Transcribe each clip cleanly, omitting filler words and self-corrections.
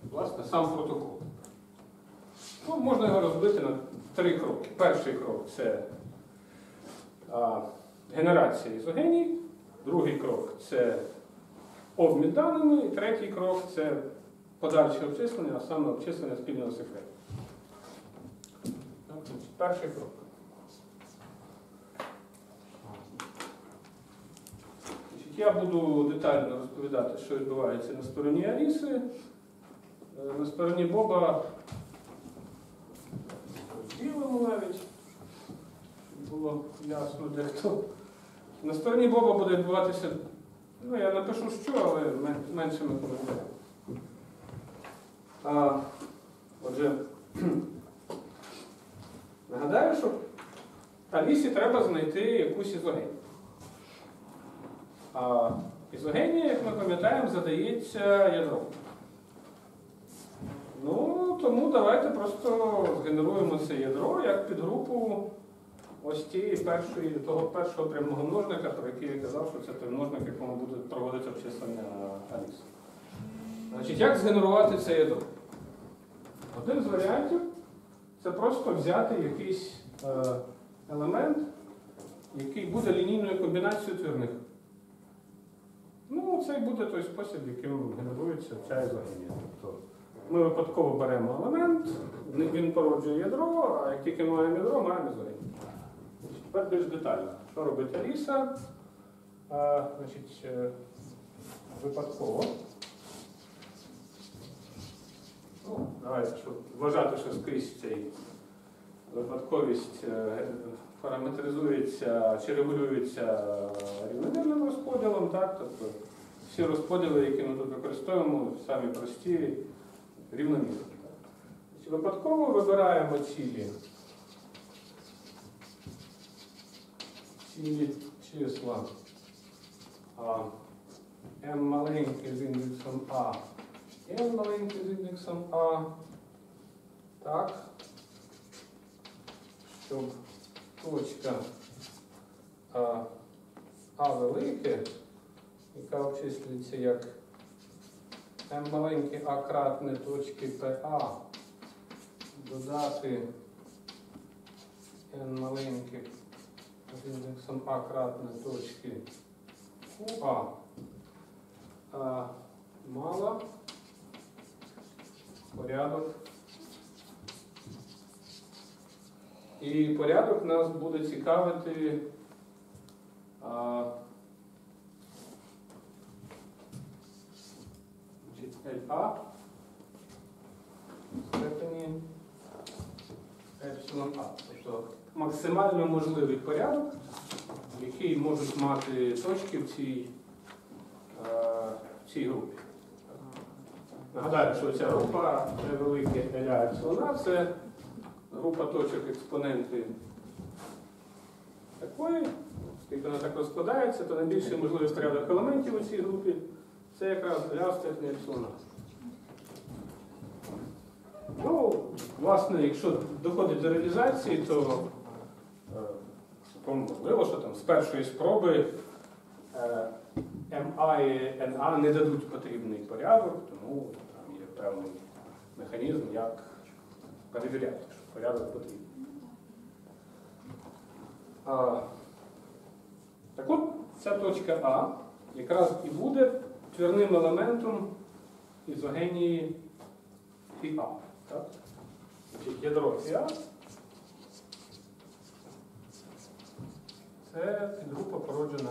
власне, сам протокол. Ну, можна його розбити на 3 кроки. Перший крок – це генерація ізогеній, другий крок – це обмін даними, і третій крок – це подальше обчислення, а саме обчислення спільного секрету. Перший крок. Я буду детально розповідати, що відбувається на стороні Аліси. На стороні Боба розділимо навіть, щоб було ясно де хто. На стороні Боба буде відбуватися, ну я напишу що, але меншими коментарями. Отже, нагадаю, що Алісі треба знайти якусь ізогенію. А ізогенія, як ми пам'ятаємо, задається ядром. Ну, тому давайте просто згенеруємо це ядро як підгрупу ось того першого прямого множника, про який я казав, що це той множник, в якому буде проводити обчислення Аліси. Значить, як згенерувати це ядро? Один з варіантів – це просто взяти якийсь елемент, який буде лінійною комбінацією твірних. Ну, це і буде той спосіб, яким генерується ця ізогенія. Тобто ми випадково беремо елемент, він породжує ядро, а як тільки ми маємо ядро, маємо ізогенію. Тепер більш детально. Що робить Аліса? Значить, випадково. Ну, давайте, щоб вважати, що скрізь цей випадковість параметризується чи регулюється рівномірним розподілом, так? Тобто всі розподіли, які ми тут використовуємо, самі прості, рівномірні. Випадково вибираємо цілі числа m маленьке з індексом А і n маленьке з індексом А, так, щоб точка А велике, яка обчислюється як m маленьке А кратне точки ПА, додати n маленьких з індексом А кратне точки УА мала порядок. І порядок нас буде цікавити LA в степені епсилон А. Тобто максимально можливий порядок, який можуть мати точки в цій групі. Нагадаю, що ця група невелике LA епсилон А – це група точок експоненти такої, оскільки вона так розкладається, то найбільший можливий порядок елементів у цій групі – це якраз LA в степені епсилон А. Ну, власне, якщо доходить до реалізації, то можливо, що там з першої спроби МА і НА не дадуть потрібний порядок, тому там є певний механізм, як перевіряти, що порядок потрібен. Так от, ця точка А якраз і буде твірним елементом ізогенії φA. Так? Значить, ядро φA – це підгрупа породжена.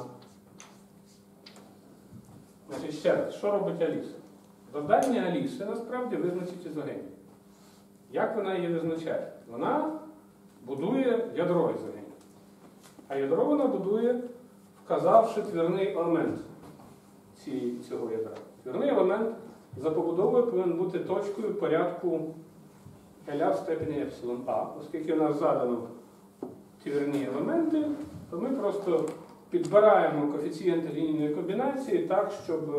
Значить, ще раз, що робить Аліса? Завдання Аліси насправді визначить ізогенію. Як вона її визначає? Вона будує ядро ізогенії. А ядро вона будує, вказавши твірний елемент цього ядра. Твірний елемент за побудовою повинен бути точкою порядку LA в степені епсилон А. Оскільки у нас задано твірні елементи, то ми просто підбираємо коефіцієнти лінійної комбінації так,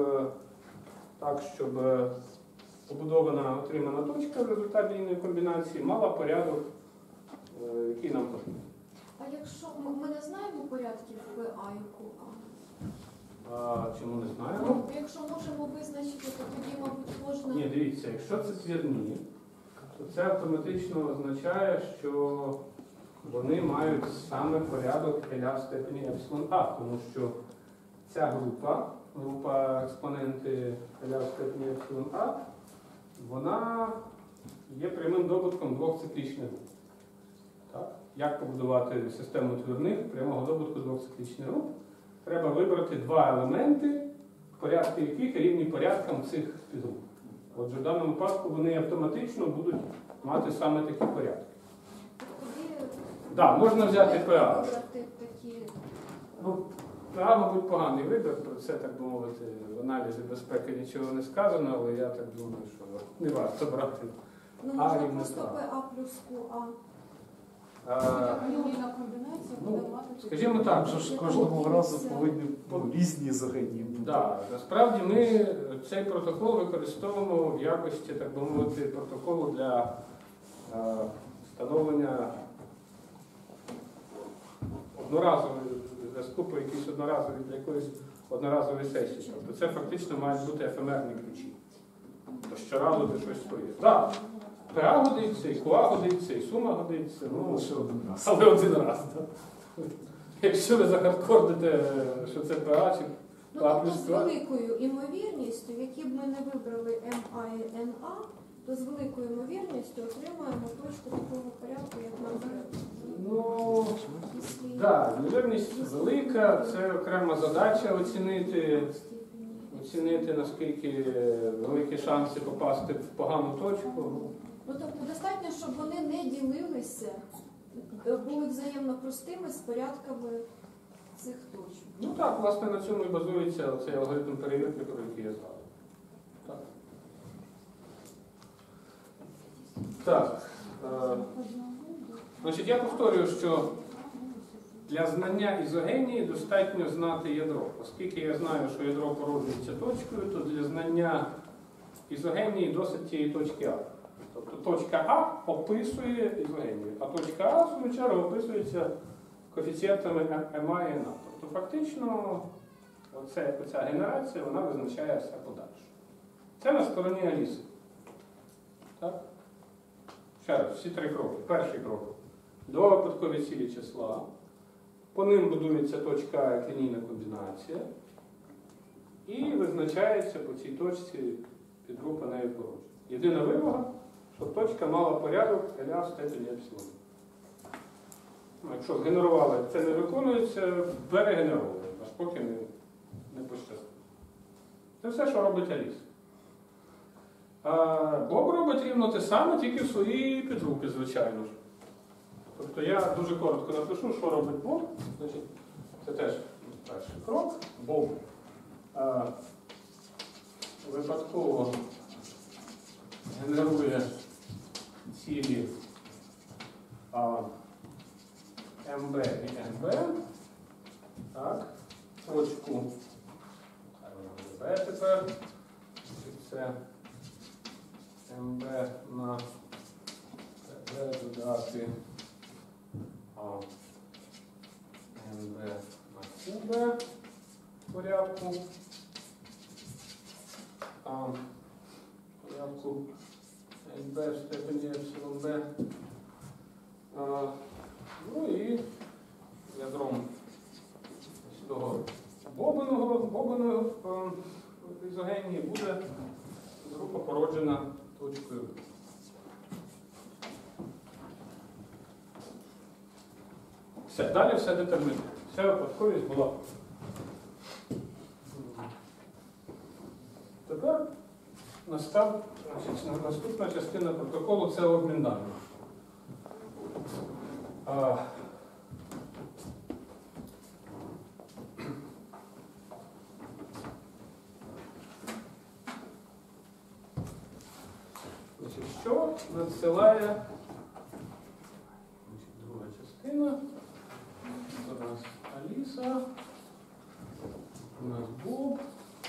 щоб побудована отримана точка в результаті лінійної комбінації мала порядок, який нам потрібен. А якщо ми не знаємо порядків в А і КУА? Чому не знаємо? Ну, якщо можемо визначити, то тоді, мабуть, можна... Ні, Ні, дивіться, якщо це твірні, то це автоматично означає, що вони мають саме порядок L в степені епсилон А, тому що ця група експоненти L в степені епсилон А, вона є прямим добутком двох циклічних груп. Так? Як побудувати систему твірних прямого добутку двох циклічних груп? Треба вибрати два елементи, порядки яких рівні порядкам цих підгруп. Отже, в даному випадку вони автоматично будуть мати саме такі порядки. Так, можна взяти ПА. Ну, ПА, мабуть, поганий вибір, про це, так би мовити, в аналізі безпеки нічого не сказано, але я так думаю, що не варто брати. Ну, можна просто ПА плюс QA. Лінійна комбінація буде мати... Скажімо так, що ж кожного разу повинні різні загальні. Так, насправді ми цей протокол використовуємо в якості, так би мовити, протоколу для встановлення одноразової зв'язку по якійсь одноразовій для якоїсь одноразової сесії. Тобто це фактично мають бути ефемерні ключі. Тобто щоразу ти щось своє. Так, ПА годиться, і КУА годиться, і сума годиться, ну, але один раз. Якщо ви захардкордите, що це ПА чи Ну, ПА тобто плюс з 2, великою імовірністю, в якій б ми не вибрали МА і НА, то з великою імовірністю отримаємо точку такого порядку, як нам треба. ну, так, ймовірність велика, це окрема задача оцінити, наскільки великі шанси попасти в погану точку. Ну, тобто достатньо, щоб вони не ділилися, були взаємно простими з порядками цих точок. Ну так, власне, на цьому і базується цей алгоритм перевірки, про який я згадував. Так. Так. Значить, я повторюю, що для знання ізогенії достатньо знати ядро. Оскільки я знаю, що ядро породжується точкою, то для знання ізогенії досить тієї точки А. Тобто точка А описує ізогенію, а точка А, в свою чергу, описується коефіцієнтами МА і НА. Тобто фактично оця генерація, вона визначає все подальше. Це на стороні Аліси. Так? Ще раз, всі три кроки. Перший крок. Два випадкові цілі числа. По ним будується точка А як лінійна комбінація. І визначається по цій точці підгрупа нею породження. Єдина вимога, щоб точка мала порядок L в степені епсилон. Якщо згенерували, це не виконується, перегенеровуємо, аж поки не пощастить. Це все, що робить Аліса. Боб робить рівно те саме, тільки в своїй підгрупі, звичайно ж. Тобто я дуже коротко напишу, що робить Боб. Значить, це теж перший крок. Боб випадково генерує цілі МБ і НБ. Так, точку Б тепер. Це МБ на Б додати НБ на КБ порядку. Порядку НБ в степені епсилон Б. Ну і ядром того бобиного ізогенії буде група породжена точкою. Все, далі все детермінує. Вся випадковість була. Тепер наступна частина протоколу – це обмін даних. Що надсилає друга частина? У нас Аліса, у нас Боб.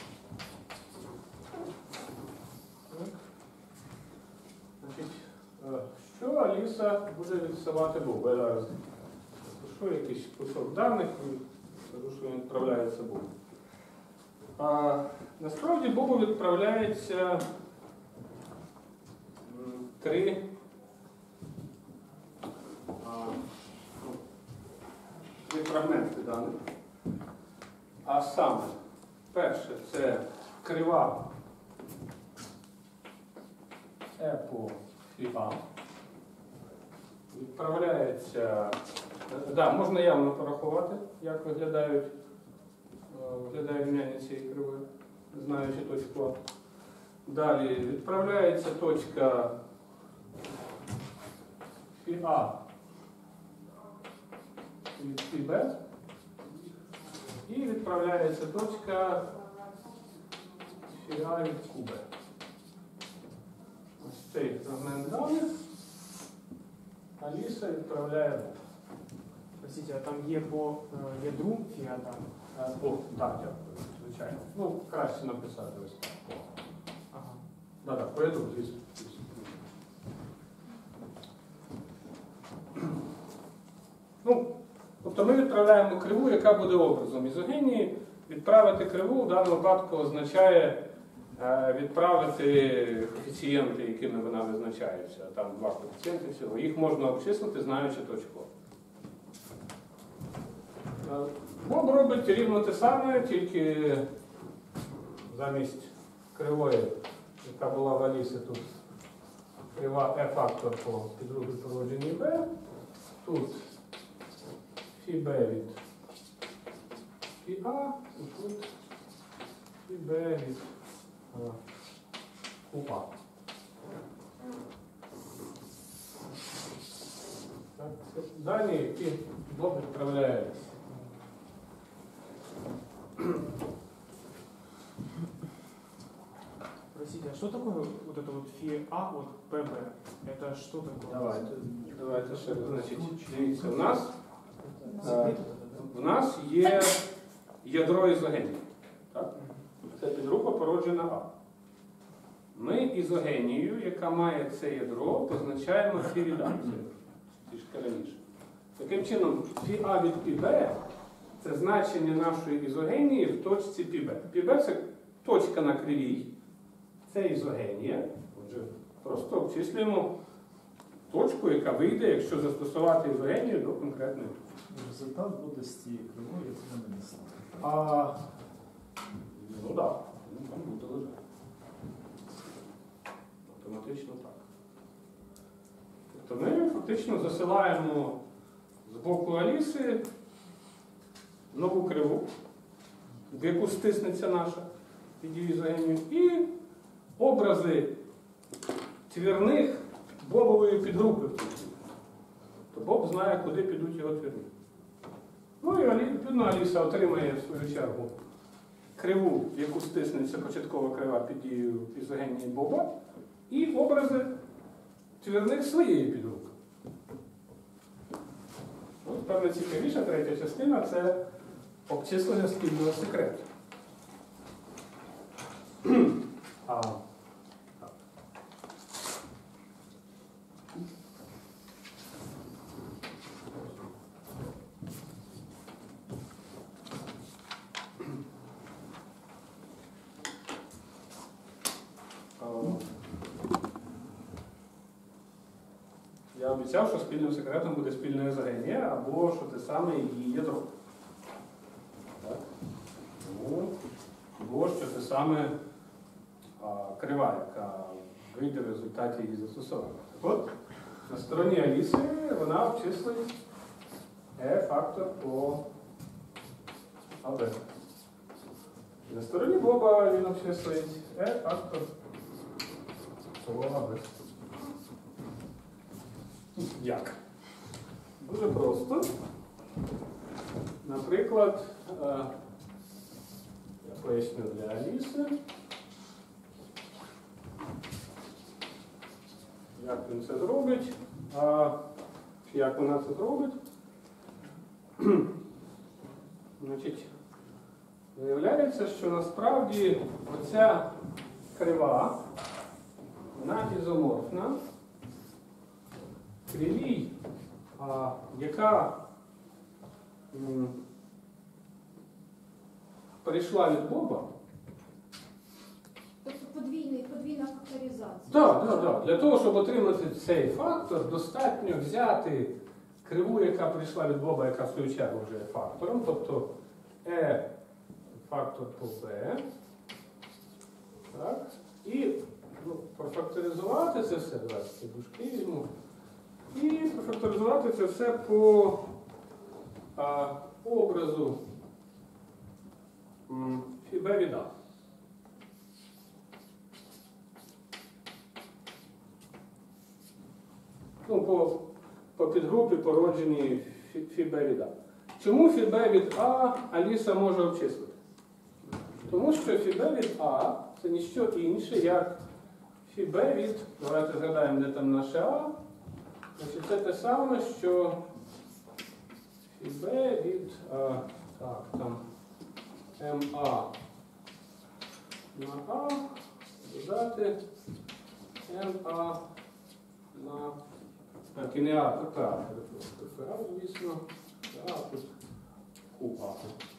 Так. Значить, що Аліса буде відсилати Бобу? Я зараз запишу якийсь кусок даних і скажу, що він відправляється Бобу. Насправді Бобу відправляється 3 фрагменти даних. А саме, перше, це крива E по φ. Відправляється, можна явно порахувати, як виглядає рівняння цієї кривої, знаючи точку А. Далі відправляється точка φA від φB і відправляється точка φA від QB. Ось цей фрагмент даних Аліса відправляє. Простите, а там є по ядру фіата? Так, дякую, звичайно. Ну, краще написати ось так. Ага. Так, поїду, звісно. Тобто ми відправляємо криву, яка буде образом ізогенії. Відправити криву в даному випадку означає відправити коефіцієнти, якими вона визначається. Там 2 коефіцієнти всього. Їх можна обчислити, знаючи точку. Боб робить рівно те саме, тільки замість кривої, яка була в Алісі, тут крива E-фактор по підругій положенні B. Тут φB від φA, і тут φB від QA. Так, це дані, які Боб відправляє. Простите, а что такое вот это вот фиа от ПБ? Это что такое? Давайте ще, значить, дивіться, в нас є ядро ізогенії. Так? Це підрупа породжена А. Ми ізогенією, яка має це ядро, позначаємо фі-віддацію. Трішки раніше. Таким чином, φA від πB – це значення нашої ізогенії в точці πB. πB – це точка на кривій. Це ізогенія. Отже, просто обчислюємо точку, яка вийде, якщо застосувати ізогенію до конкретної точки. Результат буде з тієї кривої, яку ми нанесли. Ну так, там буде лежати. Автоматично так. Тобто ми фактично засилаємо з боку Аліси нову криву, в яку стиснеться наша під її ізогенію, і образи твірних бобової підгрупи. Тобто Боб знає, куди підуть його твірні. Ну і відповідно Аліса отримає в свою чергу криву, в яку стиснеться початкова крива під дією ізогенії Боба, і образи твірних своєї підгрупи. Ось, певна цікавіша третя частина – це обчислення спільного секрету. Я обіцяв, що спільним секретом буде спільна ізогенія, або що те саме її ядро. Так? Або що те саме крива, яка вийде в результаті її застосування. Так от, на стороні Аліси вона обчислить E-фактор по АБ. На стороні Боба він обчислить E-фактор по АБ. Як? Дуже просто. Наприклад, я поясню для Аліси, як він це зробить, як вона це зробить. Значить, виявляється, що насправді оця крива, вона ізоморфна кривій, яка перейшла від Боба. Тобто подвійна факторизація. факторизації. Так. Для того, щоб отримати цей фактор, достатньо взяти криву, яка прийшла від Боба, яка в свою чергу вже є фактором, тобто E фактор по B. Так. І профакторизувати це все, давайте ці дужки візьму, і профакторизувати це все по образу B від A. По підгрупі породженій φB від A. Чому φB від A Аліса може обчислити? Тому що φB від A це ніщо інше, як φB від, давайте згадаємо, де там наше A. Значить, це те саме, що φB від MA на A додати MA на кінеа, звісно, тут QA.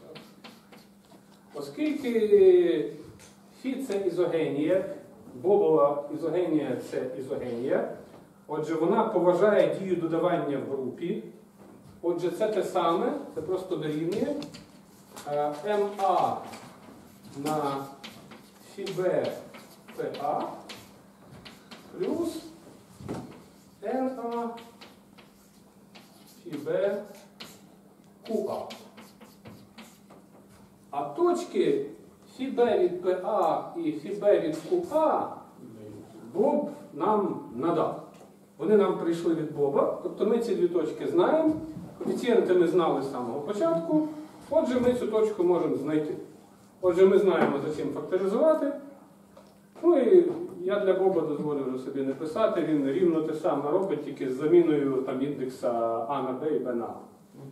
Оскільки Фі це ізогенія, Бобова ізогенія це ізогенія, отже, вона поважає дію додавання в групі. Отже, це те саме, це просто дорівнює МА на φB PA плюс NA φB QA. А точки φB від PA і φB від QA Боб нам надав. Вони нам прийшли від Боба, тобто ми ці дві точки знаємо, коефіцієнти ми знали з самого початку, отже ми цю точку можемо знайти. Отже, ми знаємо, за чим факторизувати. Ну і я для Боба дозволю вже собі не писати, він рівно те саме робить, тільки з заміною там, індекса А на Б і Б на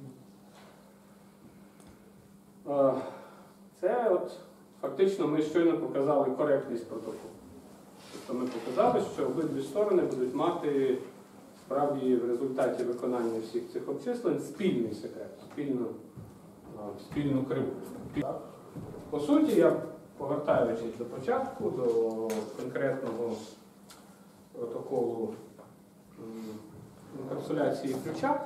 А. Це от фактично ми щойно показали коректність протоколу. Тобто ми показали, що обидві сторони будуть мати справді в результаті виконання всіх цих обчислень спільний секрет, спільну криву. По суті, я, повертаючись до початку, до конкретного протоколу інкапсуляції ключа,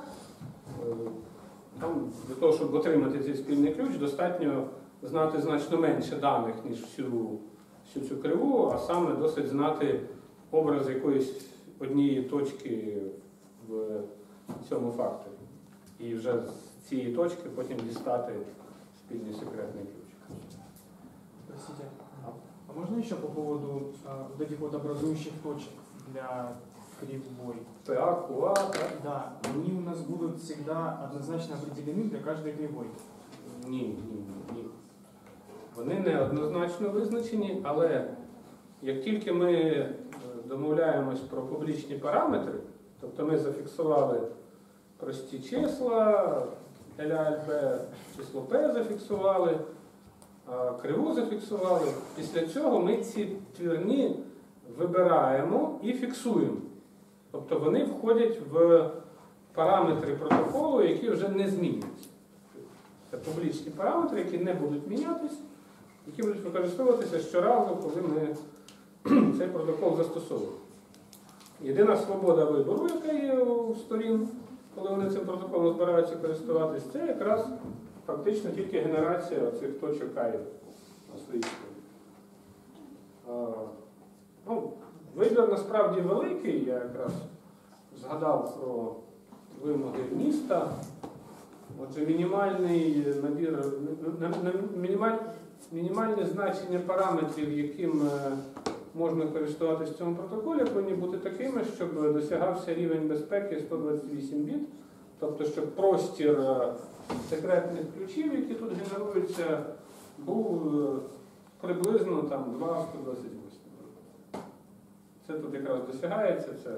там для того, щоб отримати цей спільний ключ, достатньо знати значно менше даних, ніж всю цю криву, а саме досить знати образ якоїсь однієї точки в цьому факторі. І вже з цієї точки потім дістати спільний секретний ключ. Простите, а можно еще по поводу вот этих вот образующих точек для кривой? ПА, КУА, так? Да, они у нас будут всегда однозначно определены для каждой кривой. Ні. Вони не однозначно визначені, але як тільки ми домовляємось про публічні параметри, тобто ми зафіксували прості числа, LA, число P зафіксували, криву зафіксували, після цього ми ці твірні вибираємо і фіксуємо. Тобто вони входять в параметри протоколу, які вже не змінюються. Це публічні параметри, які не будуть мінятись, які будуть використовуватися щоразу, коли ми цей протокол застосовуємо. Єдина свобода вибору, яка є у сторін, коли вони цим протоколом збираються користуватись, це якраз фактично тільки генерація цих точок А на своїй стороні. Вибір насправді великий, я якраз згадав про вимоги міста. Отже, мінімальне значення параметрів, яким можна користуватися в цьому протоколі, повинні бути такими, щоб досягався рівень безпеки 128 біт, тобто, щоб простір секретних ключів, які тут генеруються, був приблизно там 2,128. Це тут якраз досягається, це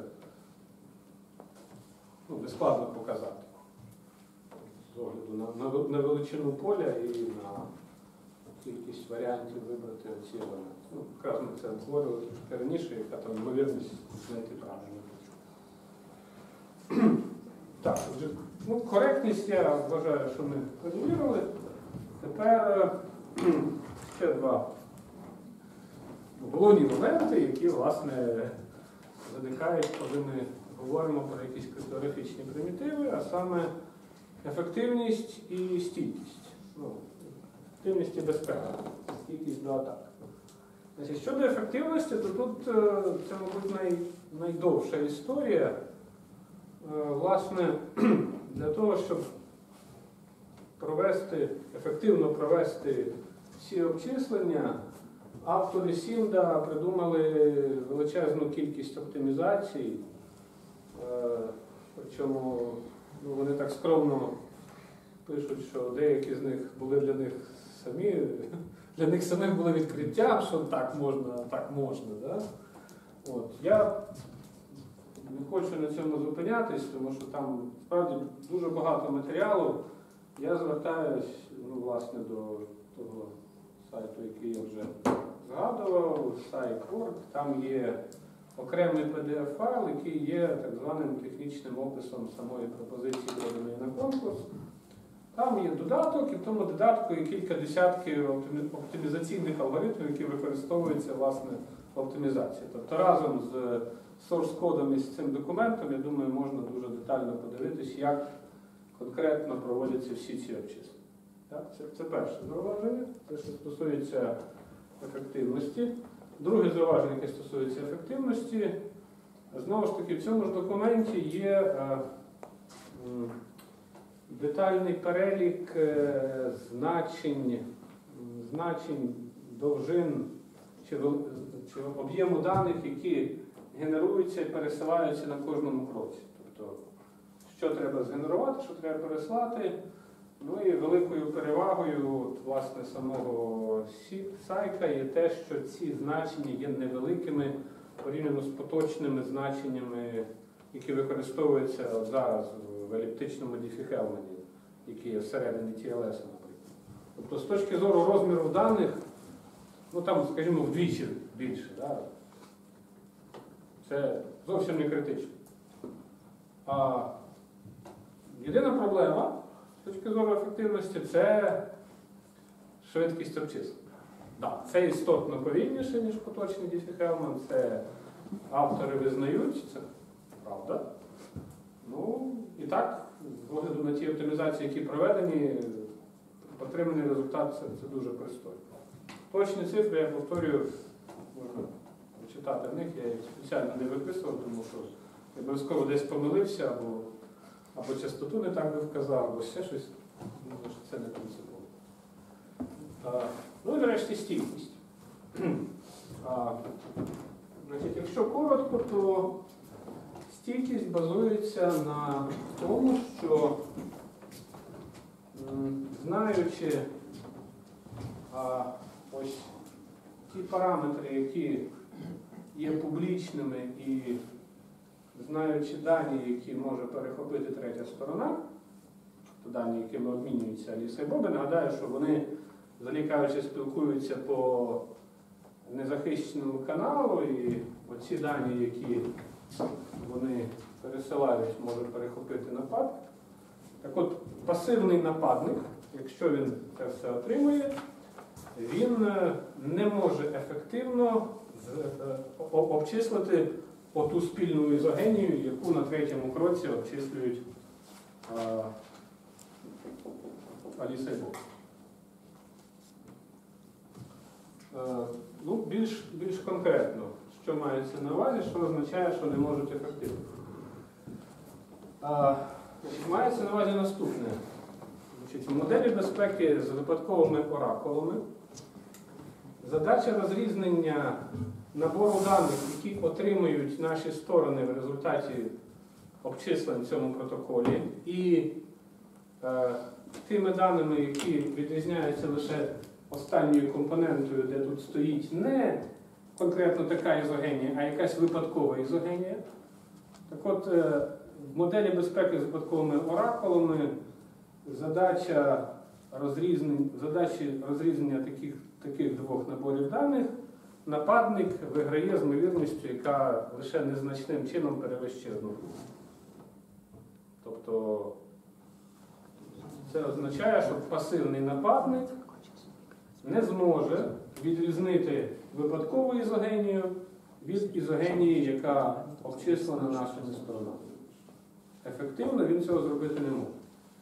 нескладно показати. З огляду на величину поля і на кількість варіантів вибрати оці елементи. Якраз ми це обговорювали трошки раніше, яка там ймовірність знайти правильну точку. Так, отже, коректність я вважаю, що ми перевірили. Тепер ще два головні моменти, які, власне, виникають, коли ми говоримо про якісь криптографічні примітиви, а саме ефективність і стійкість. Ну, ефективність і безпека, стійкість до атак. Значить, щодо ефективності, то тут це, мабуть, найдовша історія. Власне, для того, щоб ефективно провести всі обчислення, автори Сінда придумали величезну кількість оптимізацій, причому вони так скромно пишуть, що деякі з них були для них самих було відкриттям, що так можна. Да? От. Я не хочу на цьому зупинятись, тому що там справді дуже багато матеріалу. Я звертаюсь, власне, до того сайту, який я вже згадував, сайт Word. Там є окремий PDF-файл, який є так званим технічним описом самої пропозиції, поданої на конкурс. Там є додаток, і в тому додатку є кілька десятків оптимізаційних алгоритмів, які використовуються, власне, в оптимізації. Тобто разом з source-кодом і з цим документом, я думаю, можна дуже детально подивитись, як конкретно проводяться всі ці обчислення. Так? Це перше зауваження, те, що стосується ефективності. Друге зауваження, яке стосується ефективності, знову ж таки, в цьому ж документі є детальний перелік значень довжин чи об'єму даних, які генеруються і пересилаються на кожному кроці. Тобто, що треба згенерувати, що треба переслати. Ну і великою перевагою, власне, самого сайка є те, що ці значення є невеликими порівняно з поточними значеннями, які використовуються от зараз в еліптичному Діфі-Хелмані, які є всередині TLS, наприклад. Тобто, з точки зору розміру даних, там, скажімо, вдвічі більше. Да? Це зовсім не критично. Єдина проблема з точки зору ефективності – це швидкість обчислення. Да, це істотно повільніше, ніж поточний Діфі-Хелман, це автори визнають, це правда. І так, з огляду на ті оптимізації, які проведені, отриманий результат – це дуже пристойно. Точні цифри, я повторюю, можна почитати в них, я їх спеціально не виписував, тому що я обов'язково десь помилився, або частоту не так би вказав, або ще щось, тому що це не принципово. І нарешті стійкість. Якщо коротко, то стійкість базується на тому, що знаючи ось ті параметри, які є публічними, і знаючи дані, які може перехопити третя сторона, то дані, якими обмінюються Аліса і Боби, нагадаю, що вони, взагалі кажучи, спілкуються по незахищеному каналу, і оці дані, які вони пересилають, може перехопити напад. Так от, пасивний нападник, якщо він це все отримує, він не може ефективно обчислити оту спільну ізогенію, яку на третьому кроці обчислюють Аліса і Боб. Більш конкретно, що мається на увазі, що означає, що не можуть ефективно. Мається на увазі наступне. В моделі безпеки з випадковими оракулами задача розрізнення набору даних, які отримують наші сторони в результаті обчислень в цьому протоколі, і тими даними, які відрізняються лише останньою компонентою, де тут стоїть не конкретно така ізогенія, а якась випадкова ізогенія. Так от, в моделі безпеки з випадковими оракулами задачі розрізнення таких двох наборів даних нападник виграє з ймовірністю, яка лише незначним чином перевищує одну. Тобто це означає, що пасивний нападник не зможе відрізнити випадкову ізогенію від ізогенії, яка обчислена нашими сторонами. Ефективно він цього зробити не може.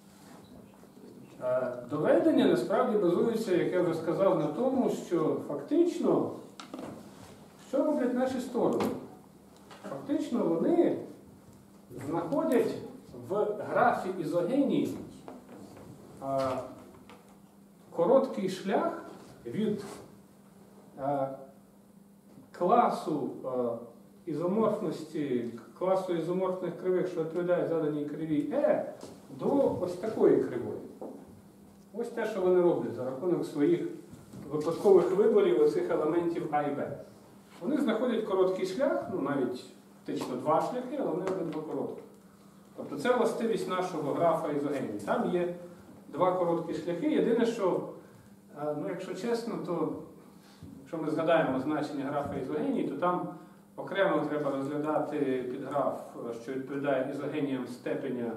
Доведення насправді базується, як я вже сказав, на тому, що фактично, що роблять наші сторони? Фактично вони знаходять в графі ізогенії короткий шлях від класу ізоморфності, класу ізоморфних кривих, що відповідає заданій кривій E, до ось такої кривої. Ось те, що вони роблять за рахунок своїх випадкових виборів оцих елементів А і Б. Вони знаходять короткий шлях, ну навіть фактично два шляхи, але вони обидва короткі. Тобто це властивість нашого графа ізогенії. Там є два короткі шляхи. Єдине, що, ну якщо чесно, то якщо ми згадаємо значення графа ізогенії, то там окремо треба розглядати підграф, що відповідає ізогеніям степеня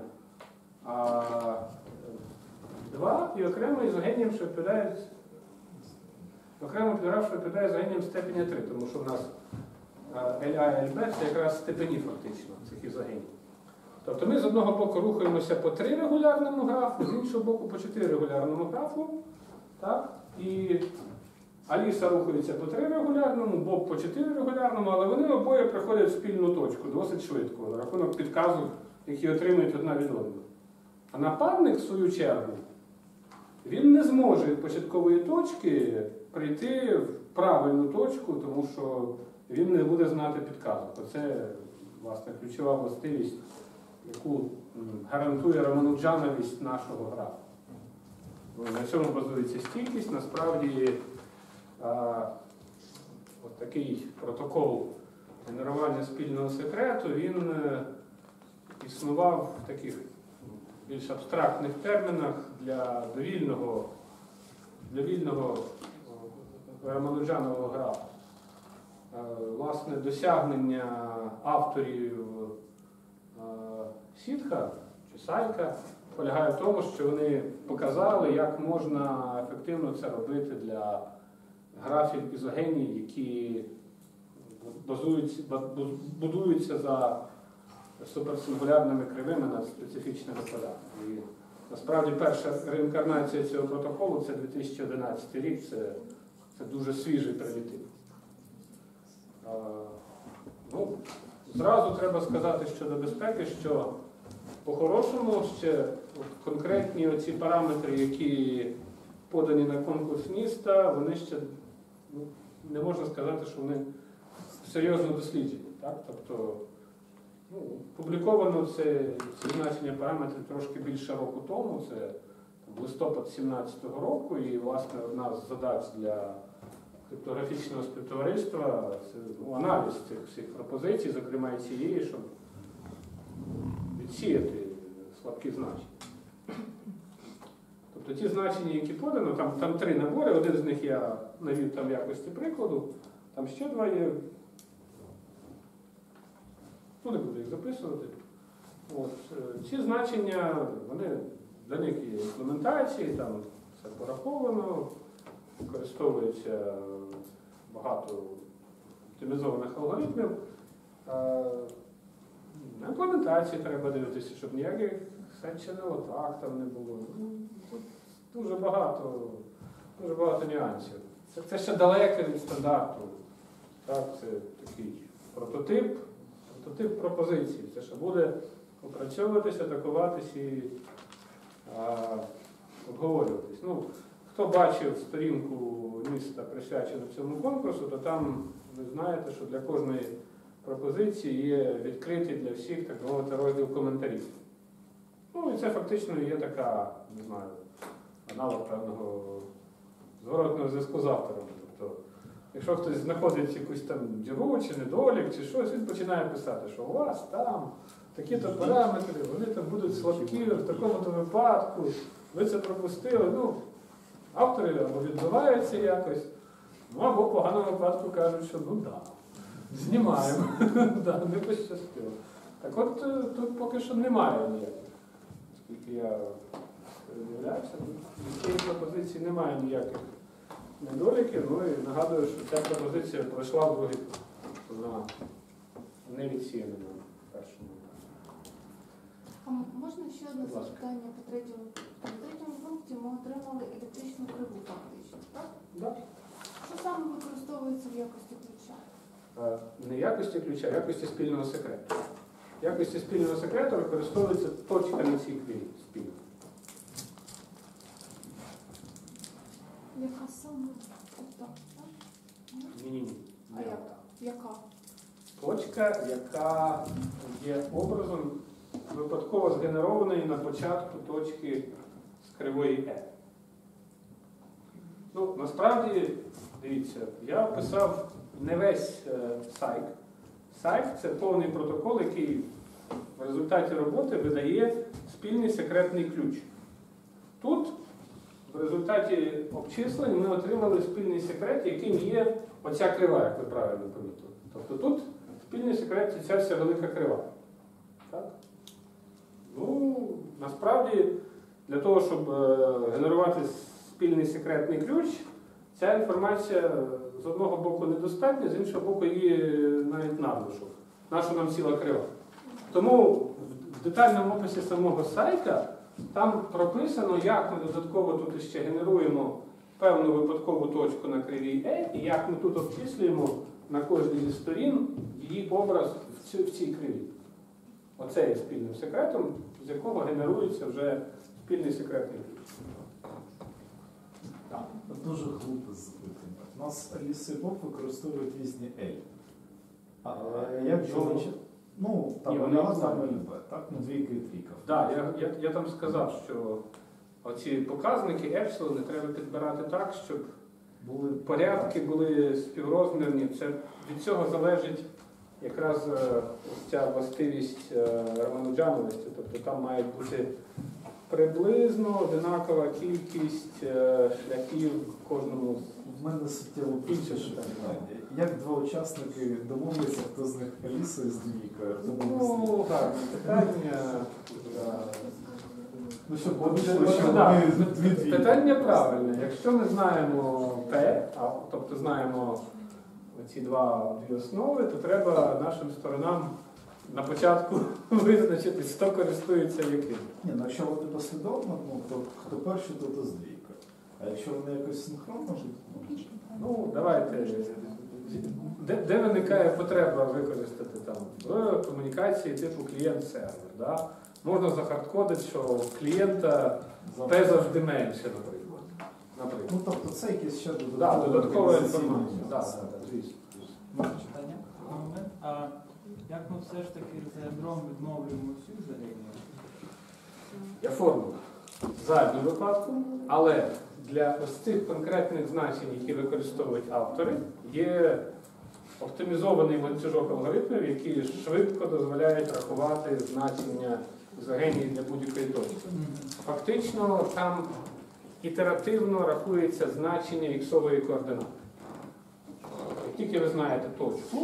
2, і окремо ізогеніям, що відповідає окремо підграф, що відповідає ізогеніям степеня 3, тому що в нас LA і LB це якраз степені фактично цих ізогеній. Тобто ми з одного боку рухаємося по 3 регулярному графу, з іншого боку по 4 регулярному графу. Так? І Аліса рухається по 3 регулярному, Боб по 4 регулярному, але вони обоє приходять в спільну точку досить швидко, за рахунок підказів, які отримують одна від одного. А нападник, в свою чергу, він не зможе від початкової точки прийти в правильну точку, тому що він не буде знати підказок. Це, власне, ключова властивість, яку гарантує рамануджановість нашого графу. На цьому базується стійкість. Насправді, от такий протокол генерування спільного секрету, він існував в таких більш абстрактних термінах для вільного рамануджанового графу. Власне, досягнення авторів Сітха чи Сайка полягає в тому, що вони показали, як можна ефективно це робити для графів ізогеній, які будуються за суперсингулярними кривими над специфічними полями. І насправді перша реінкарнація цього протоколу – це 2011 рік, це дуже свіжий примітив. Ну, зразу треба сказати щодо безпеки, що по-хорошому ще конкретні оці параметри, які подані на конкурс міста, вони ще, ну, не можна сказати, що вони серйозно досліджені. Так? Тобто, ну, публіковано ці значення параметрів трошки більше року тому, це листопад 2017 року, і, власне, одна з задач для криптографічного співтовариства – це аналіз цих всіх пропозицій, зокрема і цієї, щоб відсіяти слабкі значення. Тобто ті значення, які подано, там 3 набори, один з них я навів там в якості прикладу, там ще 2 є. Ну, не буду їх записувати. От. Ці значення, для них є імплементації, там все пораховано, використовується багато оптимізованих алгоритмів. На імплементації треба дивитися, щоб ніяких сеченого так там не було. Тут дуже багато нюансів. Це ще далеко від стандарту. Так, це такий прототип пропозиції. Це ще буде опрацьовуватися, атакуватись і обговорюватись. Ну, хто бачив сторінку міста, присвячену цьому конкурсу, то там ви знаєте, що для кожної пропозиції є відкритий для всіх, так мовити, розділ коментарів. Ну і це фактично є така, не знаю, аналог певного зворотного зв'язку з автором. Тобто, якщо хтось знаходить якусь там діру чи недолік, чи щось, він починає писати, що у вас там такі-то параметри, вони там будуть слабкі в такому-то випадку, ви це пропустили. Ну, автори або відбиваються якось, ну або в поганому випадку кажуть, що ну да, знімаємо, не пощастило. Так от тут поки що немає ніяких. Оскільки я передивлявся, від цієї пропозиції немає ніяких недоліки. Ну і нагадую, що ця пропозиція пройшла в другий тур. Вона не відсіяна на першому. А можна ще одне Будь ласка. запитання по третьому пункту? В третьому пункті ми отримали електричну криву фактично, так? Да. Що саме використовується в якості ключа? Не якості ключа, а якості спільного секрету. В якості спільного секрету використовується точка на цій криві спільно. Яка саме? Так, так? Ні-ні-ні. А як? Яка? Точка, яка є образом випадково згенерованої на початку точки з кривої E. Ну, насправді, дивіться, я описав не весь сайк. Сайк – це повний протокол, який в результаті роботи видає спільний секретний ключ. Тут, в результаті обчислень, ми отримали спільний секрет, яким є оця крива, як ви правильно помітили. Тобто тут спільний секрет – це ця вся велика крива. Так? Ну, насправді, для того, щоб генерувати спільний секретний ключ, ця інформація з одного боку недостатня, з іншого боку її навіть надлишок. Нащо нам ціла крива? Тому в детальному описі самого сайта там прописано, як ми додатково тут ще генеруємо певну випадкову точку на кривій E, і як ми тут обчислюємо на кожній зі сторін її образ в цій криві. Оце є спільним секретом, з якого генерується вже спільний секретний ключ. Так. Дуже глупе запитання. У нас Аліса і Боб використовують різні L. А як же Ну, вони? Ну, там ні, вони вони там однакові. ЛБ, так? Ну, двійка і трійка. Так, я там сказав, що оці показники епсилони треба підбирати так, щоб Були порядки були співрозмірні. Це, від цього залежить якраз ось ця властивість рамануджановості. Тобто там має бути приблизно одинакова кількість шляхів кожному. В мене суттєво Інше більше питання. питання. Як два учасники домовилися, хто з них Алісою з двійкою, хто був з Ну, так, питання. Ну, щоб вийшло, що Да, вони дві двійки. Питання правильне. Якщо ми знаємо P, тобто знаємо ці дві основи, то треба нашим сторонам на початку визначити, хто користується яким. Ні, ну якщо вони послідовно, ну, то хто перший, то з двійкою. А якщо вони якось синхронно, Ну, давайте. Де виникає потреба використати там в комунікації типу клієнт-сервер? Да? Можна захардкодити, що в клієнта P завжди менше, наприклад. Ну, тобто це якісь ще Да, додаткова організаційні інформація. Да, нюанси. звісно. Питання на момент. А як ми все ж таки з ядром відновлюємо всю взаємну? Я формула. В задню випадку, але для ось цих конкретних значень, які використовують автори, є оптимізований ланцюжок алгоритмів, які швидко дозволяють рахувати значення ізогенії для будь-якої точки. Фактично там ітеративно рахується значення іксової координати. Як тільки ви знаєте точку,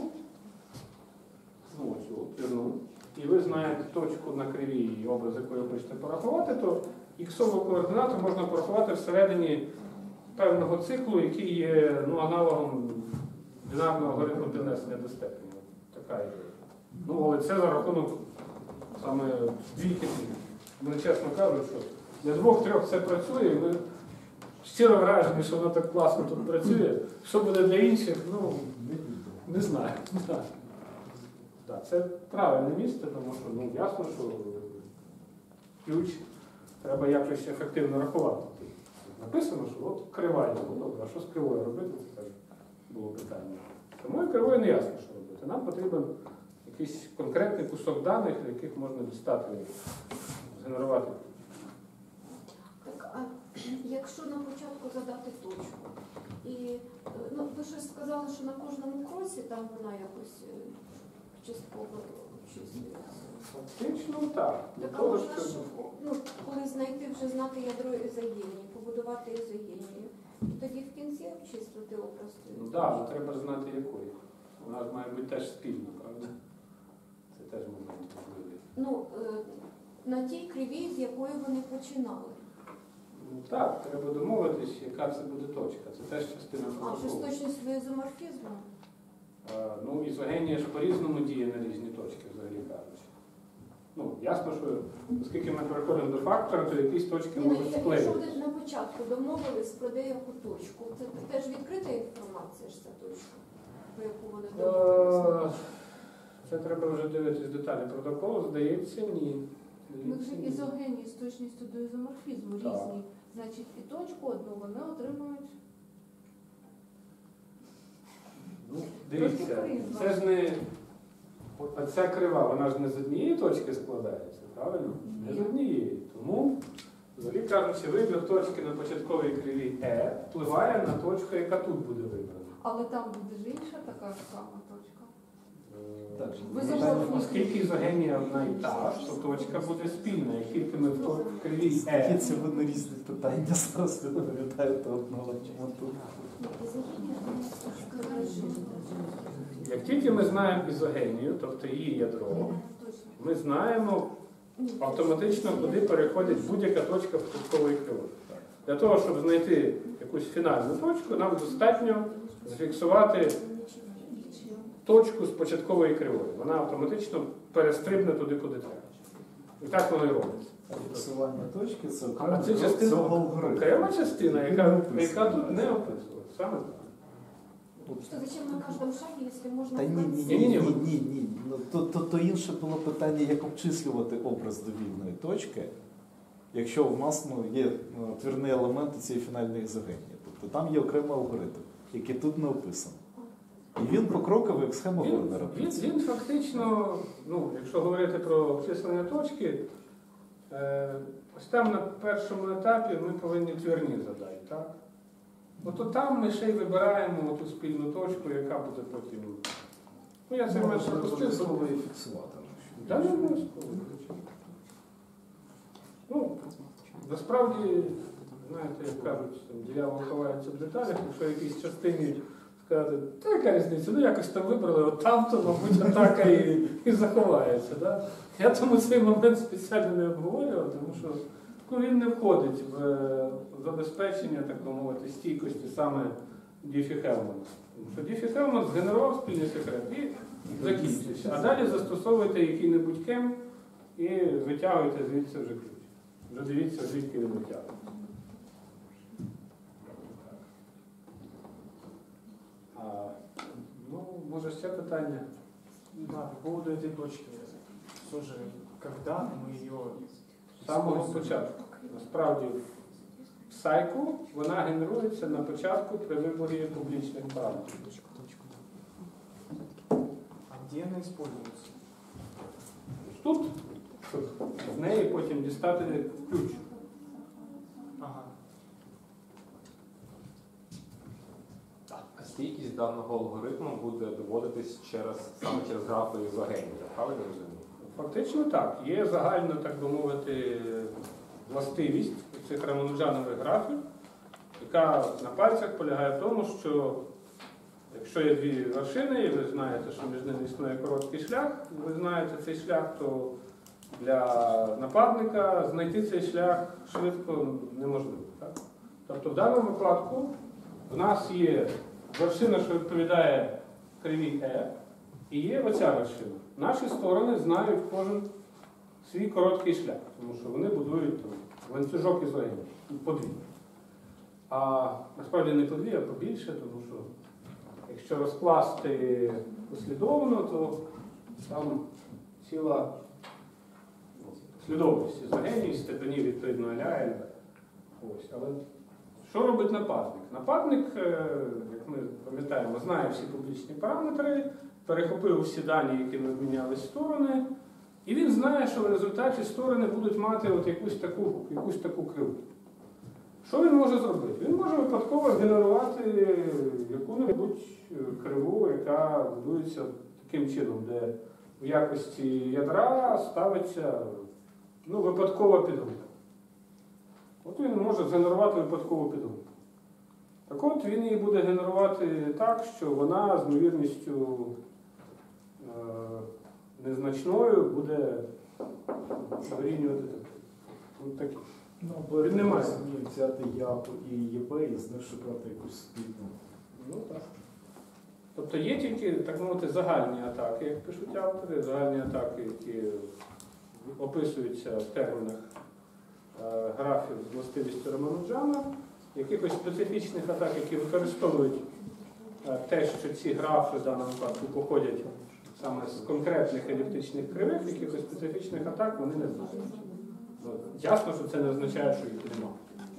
і ви знаєте точку на кривій, образ якої ви хочете порахувати, то іксову координату можна порахувати всередині певного циклу, який є аналогом бінарного алгоритму піднесення до степені. Така ідея. Ну, але це за рахунок саме двійки. Вони чесно кажуть, що для двох-трьох це працює, і ми щиро вражені, що воно так класно тут працює. Що буде для інших, не знаю. Так, це правильне місце, тому що ясно, що ключ треба якось ефективно рахувати. Написано, що от крива є. Добре, а що з кривою робити? Це теж було питання. Тому і кривою не ясно, що робити. Нам потрібен якийсь конкретний кусок даних, в яких можна дістати, згенерувати. Так, а якщо на початку задати точку, і ви ж сказали, що на кожному кросі там вона якось частково обчислюється. Фактично так. Для Так, а того, можна щоб... ж, коли знайти, вже знати ядро ізогенії, побудувати ізогенію, і тоді в кінці обчислити образ. Ну так, але треба ж знати якої. Вона ж має бути теж спільна, правда? Це теж момент важливий. На тій кривій, з якої вони починали. Ну так, треба домовитись, яка це буде точка. Це теж частина А протоколу. що з точністю до ізоморфізму? Ну, ізогенія ж по-різному діє на різні точки, взагалі кажучи. Ну, ясно, що оскільки ми переходимо до фактора, то якісь точки Ні, ну, можуть якщо склеїтися. ви на початку домовились про деяку точку, це теж відкрита інформація ж ця точка, про яку вони домовились? Це треба вже дивитись деталі протоколу, здається, ні. Ми Здається, вже ні. ізогенії з точністю до ізоморфізму Так. різні. Значить, і точку одну вони отримують. Ну, дивіться, Трошки по-різному. це ж не оця крива, вона ж не з однієї точки складається, правильно? Не з однієї. Тому, взагалі кажучи, вибір точки на початковій кривій Е впливає на точку, яка тут буде вибрана. Але там буде ж інша така сама точка. Так, Ви питання- замовили. Оскільки ізогенія одна і та ж, то точка буде спільна. Як тільки ми в кривій Скільки Е. це ви на різні питання зараз ви пам'ятаєте одного моменту? Як тільки ми знаємо ізогенію, тобто її ядро, ми знаємо автоматично, куди переходить будь-яка точка початкової кривої. Для того, щоб знайти якусь фінальну точку, нам достатньо зафіксувати точку з початкової кривої. Вона автоматично перестрибне туди, куди треба. І так воно і робиться. Фіксування точки це А окрема це цього частина, алгоритму. окрема частина, яка тут не описує. Саме так. Что, зачем на каждом шаге, если можно Та в ні, конце? ні. Ну, то інше було питання, як обчислювати образ довільної точки, якщо в нас є твірні елементи цієї фінальної ізогенії. Тобто там є окремий алгоритм, який тут не описаний. І він покроковий, як схема Гордера. Він фактично, ну, якщо говорити про обчислення точки, ось там на першому етапі ми повинні твірні задати, так? От там ми ще й вибираємо ту спільну точку, яка буде потім. Ну, я це менше пропустив. Обов'язково її фіксувати. Та не обов'язково. Ну, насправді, знаєте, як кажуть, там, диявол ховається в деталях, якщо в якійсь частині сказати, та яка різниця, ну якось там вибрали, от там-то, мабуть, атака і заховається. Да? Я тому цей момент спеціально не обговорював, тому що ну, він не входить в забезпечення, так би мовити, стійкості саме Діфі-Хелмана. Тому що Діфі-Хелман згенерував спільний секрет і закінчився. А далі застосовуйте який-небудь кем і витягуйте звідси вже ключ. Вже дивіться, звідки він витягується. Ну, може ще питання? Да, по поводу этой точки. Все же, когда мы ее З самого початку. Насправді, в сайку вона генерується на початку при виборі публічних параметрів. А где она используется? Тут з неї потім дістати ключ. Ага. А стійкість даного алгоритму буде доводитись саме через графу ізогенії, правильно розумію? Фактично так. Є загальна, так би мовити, властивість цих рамануджанових графів, яка на пальцях полягає в тому, що якщо є дві вершини, і ви знаєте, що між ними існує короткий шлях, і ви знаєте цей шлях, то для нападника знайти цей шлях швидко неможливо. Так? Тобто в даному випадку в нас є вершина, що відповідає кривій Е, і є оця вершина. Наші сторони знають кожен свій короткий шлях, тому що вони будують там, ланцюжок ізогенії, подвійний. А насправді не подвій, а побільше, тому що якщо розкласти послідовно, то там ціла послідовність ізогенії, степенів відповідно Аля. Ось. Але що робить нападник? Нападник, як ми пам'ятаємо, знає всі публічні параметри, перехопив усі дані, якими обмінялись сторони, і він знає, що в результаті сторони будуть мати от якусь таку криву. Що він може зробити? Він може випадково генерувати яку-небудь криву, яка будується таким чином, де в якості ядра ставиться випадкова підгрупа. От він може згенерувати випадкову підгрупу. Так от він її буде генерувати так, що вона з ймовірністю незначною буде вирівнювати. От такі. Ну, або Він не має. взяти ЯП і ЄБ і з них шукати якусь спільну. Ну так. Тобто є тільки, так мовити, загальні атаки, як пишуть автори, загальні атаки, які описуються в термінах графів з властивістю Рамануджана, якихось специфічних атак, які використовують те, що ці графи в даному випадку походять саме з конкретних еліптичних кривих, якихось специфічних атак вони не знають. Ну, ясно, що це не означає, що їх немає.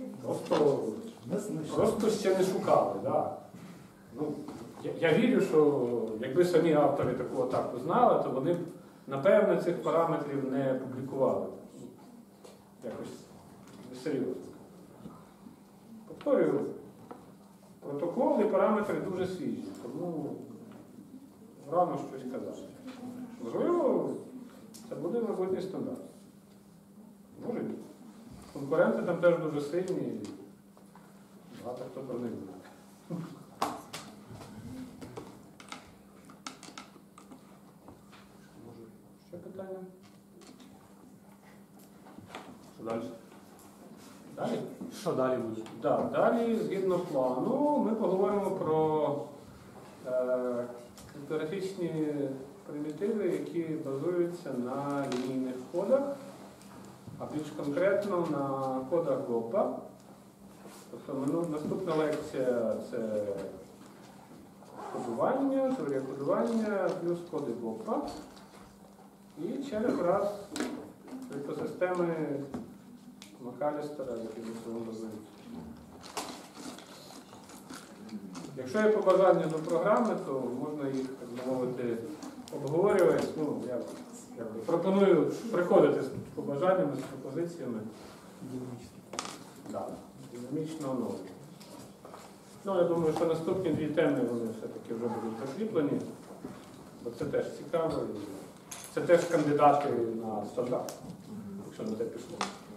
Просто ще не шукали. Да. Ну, я вірю, що якби самі автори таку атаку знали, то вони б, напевно, цих параметрів не публікували. Якось несерйозно. Повторюю, протокол і параметри дуже свіжі, тому рано щось казати. Можливо, це буде майбутній стандарт. Може бути. Конкуренти там теж дуже сильні, і багато хто про них знає. Ще питання? Що далі? Далі? Що далі буде? Да, далі, згідно плану, ми поговоримо про криптографічні примітиви, які базуються на лінійних кодах, а більш конкретно на кодах ГОПа. Тобто наступна лекція – це кодування, теорія кодування плюс коди ГОПа. І через раз екосистеми Макалістера, які ми цього базують. Якщо є побажання до програми, то можна їх, так би мовити, обговорювати. Ну, я пропоную приходити з побажаннями, з пропозиціями. Да, динамічно оновлення. Ну, я думаю, що наступні дві теми вони все-таки вже будуть закріплені, бо це теж цікаво. І це теж кандидати на стандарт, якщо на те пішло.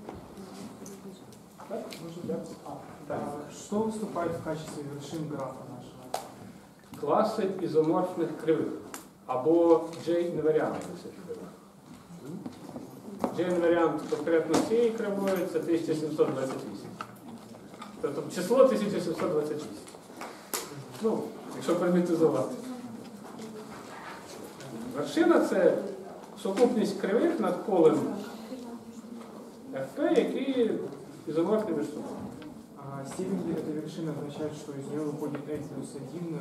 Так? Что выступает в качестве вершин графа нашего? Класи ізоморфних кривих або J-інваріанти цих кривих. J-інваріант конкретно цієї кривої це 1728. Тобто число 1728. Ну, якщо примітизувати. Вершина це сукупність кривих над колем FP, які ізоморфні між собою. А степень этой вершины означает, что из нее выходит L плюс 1,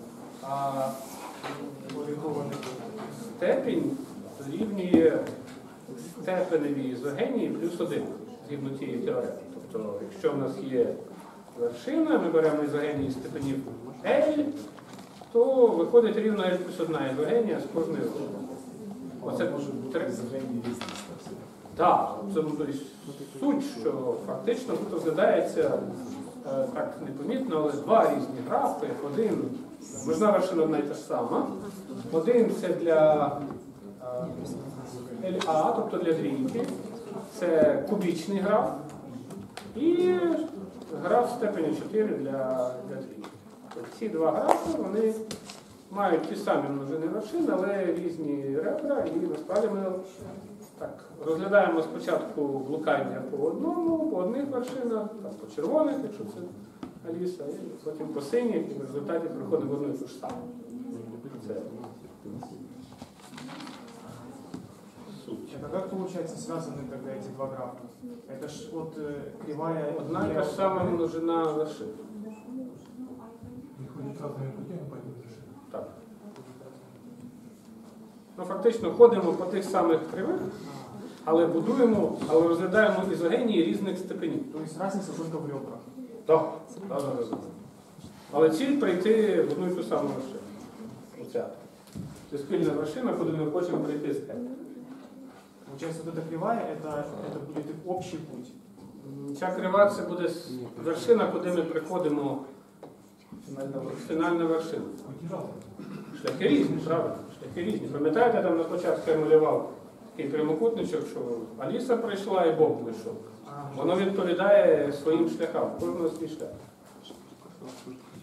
орієнтований. Степінь дорівнює степеневій ізогенії плюс 1, згідно цієї теореми. Тобто, якщо в нас є вершина, ми беремо ізогенії степенів L, то виходить рівно L плюс 1 ізогенія з кожної групи. Оце може бути ізогенії різні степені. Так, це суть, що фактично тут розглядається так непомітно, але два різні графи. Один, можна вершина одна і та ж сама. Один це для LA, тобто для двійки. Це кубічний граф. І граф степені 4 для двійки. Ці два графи, вони мають ті самі множини вершин, але різні ребра, і насправді ми так, розглядаємо спочатку блукання по одних вершинах, там, по червоних, якщо це Аліса, і потім по синіх, і в результаті приходимо в одну і ту ж саму. Це суть. Это как получается связаны тогда эти два графа? Это ж вот кривая... Одна і та ж сама множина вершин. Так. Ну, фактично ходимо по тих самих кривих, але будуємо, але розглядаємо ізогенії різних степенів. То есть разница только в ребрах. Так. Але ціль прийти в одну і ту саму вершину. Оця. Це спільна вершина, куди ми хочемо прийти з L. Получается, вот эта кривая, это будет их общий путь. Ця крива це буде вершина, куди ми приходимо фінальна вершина. Шляхи різні, правильно? Шляхи різні. Пам'ятаєте, там на початку я малював такий прямокутничок, що Аліса прийшла і Бог прийшов. Воно відповідає своїм шляхам, кожного свій шлях.